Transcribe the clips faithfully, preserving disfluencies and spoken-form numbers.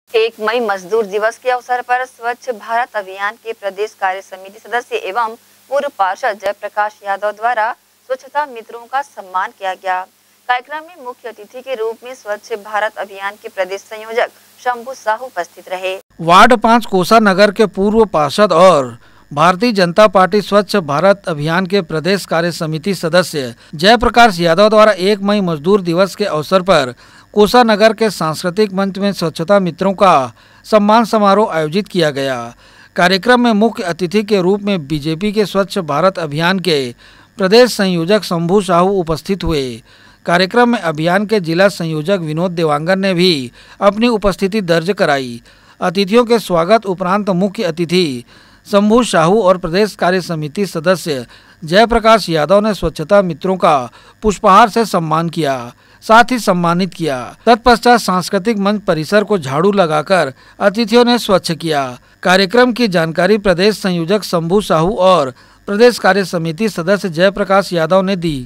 एक मई मजदूर दिवस के अवसर पर स्वच्छ भारत अभियान के प्रदेश कार्य समिति सदस्य एवं पूर्व पार्षद जयप्रकाश यादव द्वारा स्वच्छता मित्रों का सम्मान किया गया। कार्यक्रम में मुख्य अतिथि के रूप में स्वच्छ भारत अभियान के प्रदेश संयोजक शंभू साहू उपस्थित रहे। वार्ड पाँच कोसा नगर के पूर्व पार्षद और भारतीय जनता पार्टी स्वच्छ भारत अभियान के प्रदेश कार्य समिति सदस्य जयप्रकाश यादव द्वारा एक मई मजदूर दिवस के अवसर पर कोसा नगर के सांस्कृतिक मंच में स्वच्छता मित्रों का सम्मान समारोह आयोजित किया गया। कार्यक्रम में मुख्य अतिथि के रूप में बीजेपी के स्वच्छ भारत अभियान के प्रदेश संयोजक शंभू साहू उपस्थित हुए। कार्यक्रम में अभियान के जिला संयोजक विनोद देवांगन ने भी अपनी उपस्थिति दर्ज कराई। अतिथियों के स्वागत उपरांत मुख्य अतिथि शंभू साहू और प्रदेश कार्य समिति सदस्य जयप्रकाश यादव ने स्वच्छता मित्रों का पुष्पहार से सम्मान किया, साथ ही सम्मानित किया। तत्पश्चात सांस्कृतिक मंच परिसर को झाड़ू लगाकर अतिथियों ने स्वच्छ किया। कार्यक्रम की जानकारी प्रदेश संयोजक शंभू साहू और प्रदेश कार्य समिति सदस्य जयप्रकाश यादव ने दी।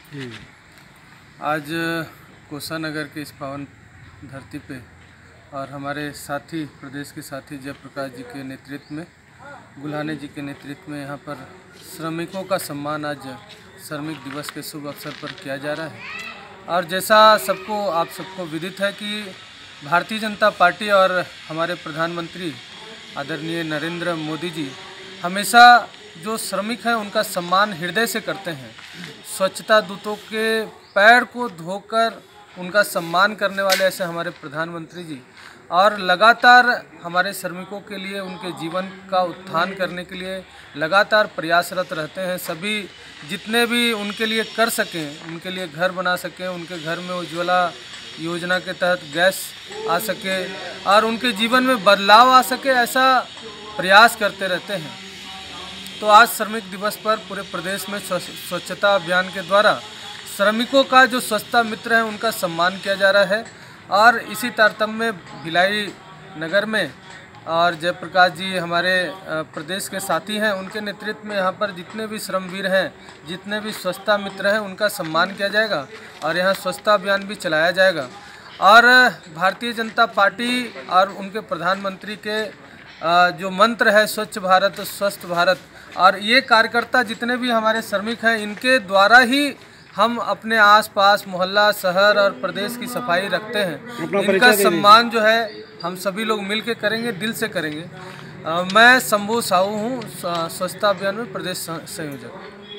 आज कोसा नगर के इस पावन धरती पे और हमारे साथी प्रदेश के साथी जयप्रकाश जी के नेतृत्व में, गुल्हाने जी के नेतृत्व में यहाँ पर श्रमिकों का सम्मान आज श्रमिक दिवस के शुभ अवसर पर किया जा रहा है। और जैसा सबको आप सबको विदित है कि भारतीय जनता पार्टी और हमारे प्रधानमंत्री आदरणीय नरेंद्र मोदी जी हमेशा जो श्रमिक हैं उनका सम्मान हृदय से करते हैं। स्वच्छता दूतों के पैर को धोकर उनका सम्मान करने वाले ऐसे हमारे प्रधानमंत्री जी और लगातार हमारे श्रमिकों के लिए, उनके जीवन का उत्थान करने के लिए लगातार प्रयासरत रहते हैं। सभी जितने भी उनके लिए कर सकें, उनके लिए घर बना सकें, उनके घर में उज्ज्वला योजना के तहत गैस आ सके और उनके जीवन में बदलाव आ सके, ऐसा प्रयास करते रहते हैं। तो आज श्रमिक दिवस पर पूरे प्रदेश में स्वच्छता अभियान के द्वारा श्रमिकों का जो स्वच्छता मित्र है उनका सम्मान किया जा रहा है। और इसी तारतम्य में भिलाई नगर में और जयप्रकाश जी हमारे प्रदेश के साथी हैं, उनके नेतृत्व में यहाँ पर जितने भी श्रमवीर हैं, जितने भी स्वच्छता मित्र हैं, उनका सम्मान किया जाएगा और यहाँ स्वच्छता अभियान भी चलाया जाएगा। और भारतीय जनता पार्टी और उनके प्रधानमंत्री के जो मंत्र है स्वच्छ भारत स्वस्थ भारत, और ये कार्यकर्ता जितने भी हमारे श्रमिक हैं, इनके द्वारा ही हम अपने आसपास मोहल्ला, शहर और प्रदेश की सफाई रखते हैं। इनका सम्मान जो है हम सभी लोग मिल के करेंगे, दिल से करेंगे। आ, मैं शंभू साहू हूँ, स्वच्छता अभियान में प्रदेश संयोजक।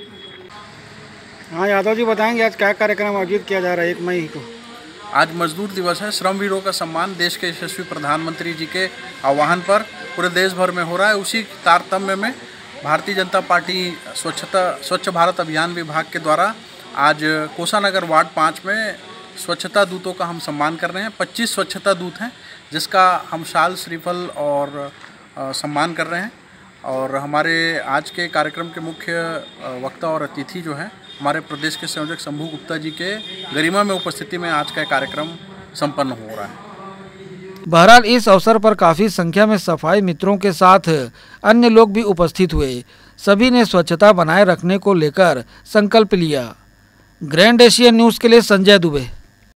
हाँ यादव जी बताएंगे आज क्या कार्यक्रम आयोजित किया जा रहा है एक मई को? आज मजदूर दिवस है। श्रमवीरों का सम्मान देश के यशस्वी प्रधानमंत्री जी के आह्वान पर पूरे देश भर में हो रहा है। उसी तारतम्य में भारतीय जनता पार्टी स्वच्छता स्वच्छ भारत अभियान विभाग के द्वारा आज कोसा नगर वार्ड पाँच में स्वच्छता दूतों का हम सम्मान कर रहे हैं। पच्चीस स्वच्छता दूत हैं जिसका हम शाल, श्रीफल और आ, सम्मान कर रहे हैं। और हमारे आज के कार्यक्रम के मुख्य वक्ता और अतिथि जो हैं हमारे प्रदेश के संयोजक शंभू गुप्ता जी के गरिमा में उपस्थिति में आज का कार्यक्रम संपन्न हो रहा है। बहरहाल इस अवसर पर काफ़ी संख्या में सफाई मित्रों के साथ अन्य लोग भी उपस्थित हुए। सभी ने स्वच्छता बनाए रखने को लेकर संकल्प लिया। ग्रैंड एशिया न्यूज़ के लिए संजय दुबे।